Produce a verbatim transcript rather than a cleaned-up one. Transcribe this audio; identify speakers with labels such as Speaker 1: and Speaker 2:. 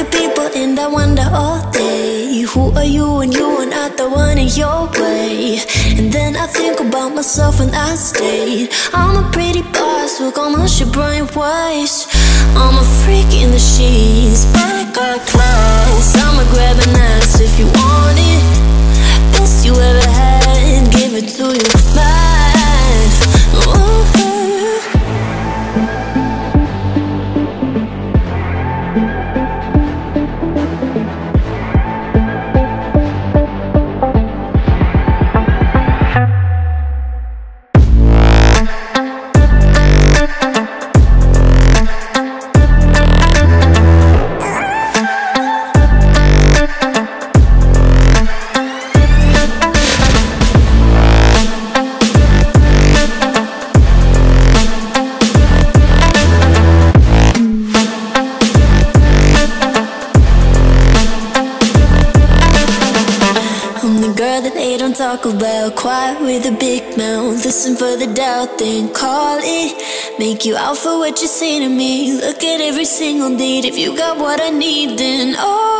Speaker 1: people and I wonder all day, who are you when you are not the one in your way? And then I think about myself when I stayed. I'm a pretty boss who gon' wash your brain waves. I'm a freak in the sheets, but I got class. I'ma grab an ass if you want it. Best you ever had, give it to you bad. Ooh. Talk about quiet with a big mouth. Listen for the doubt, then call it. Make you out for what you say to me. Look at every single date. If you got what I need, then oh.